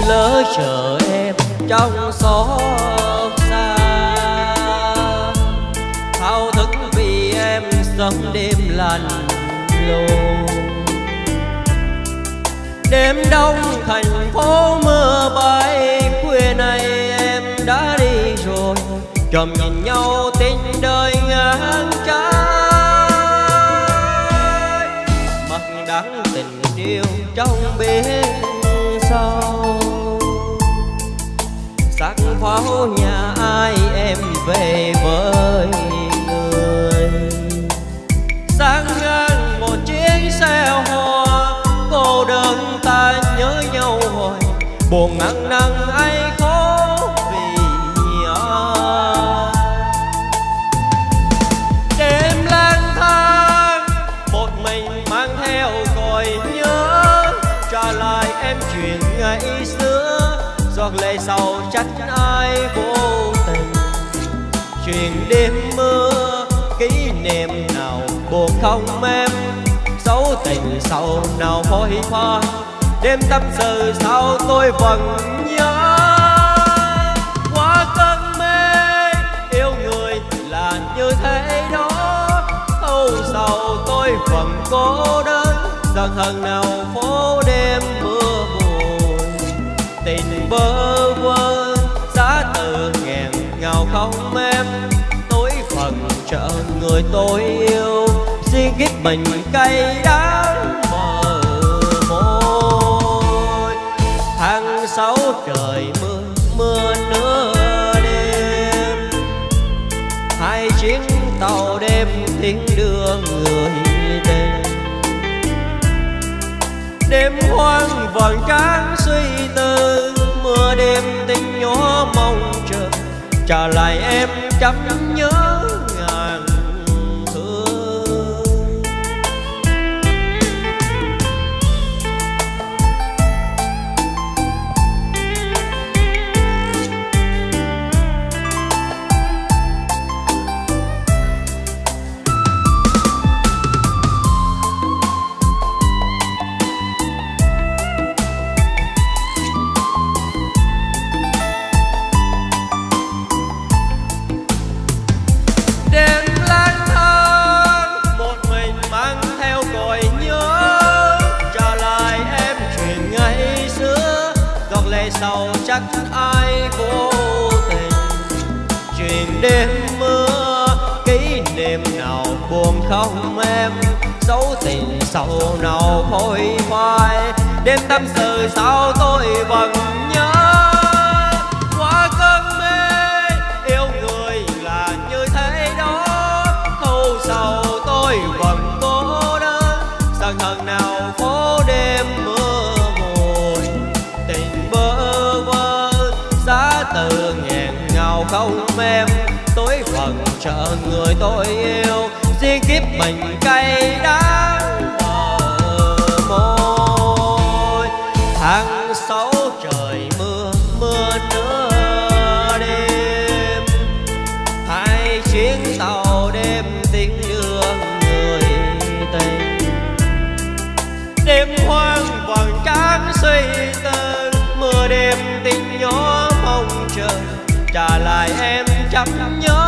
lỡ chờ em trong xót xa. Thao thức vì em sống đêm lạnh lùng. Đêm đông thành phố mưa bay, khuya nay em đã đi rồi. Chòm nhìn nhau tình đời ngang trái. Mặc đắng tình yêu trong biển sâu. Sắc pháo nhà ai em về với người. Sáng ngang một chiếc xe hoa, cô đơn ta nhớ nhau hoài. Buồn ăn năn ai khó vì ai. Đêm lang thang một mình mang theo còi nhớ. Trả lại em chuyện ngày xưa, giọt lệ sầu trách ai vô tình. Chuyện đêm mưa kỷ niệm nào buồn không em. Dấu tình sầu nào phôi pha, đêm tâm sự sao tôi vẫn nhớ. Qua cơn mê yêu người là như thế đó. Âu sầu tôi vẫn cô đơn, giận hờn nào phố đêm mưa buồn. Tình bơ vơ giá từ nghẹn ngào không em. Tối phần trợ người tôi yêu, riêng kiếp mình cay đắng bờ môi. Tháng 6 trời mưa, mưa nửa đêm. Hai chiếc tàu đêm tiếng đưa người đến. Đêm hoang vầng trắng suy tư, mưa đêm tình nhỏ mong chờ. Trả lại em trăm nhớ ngàn thương. Sầu chắc ai vô tình. Chuyện đêm mưa kỷ niệm nào buồn không em. Dấu tình sầu nào phôi phai, đêm tâm sự sao tôi vẫn nhớ. Qua cơn mê yêu người là như thế đó. Thu sầu tôi vẫn cô đơn, giận hờn nào phố đêm mưa. Từ nghẹn ngào không em. Tối phần chờ người tôi yêu, riêng kiếp mình cay đắng bờ môi. Tháng 6 trời mưa, mưa nửa đêm. Hai chiếc tàu đêm tiếng đưa người tình. Đêm hoang vầng trắng suy tư, mưa đêm tình nhỏ mong chờ. Trả lại em trăm nhớ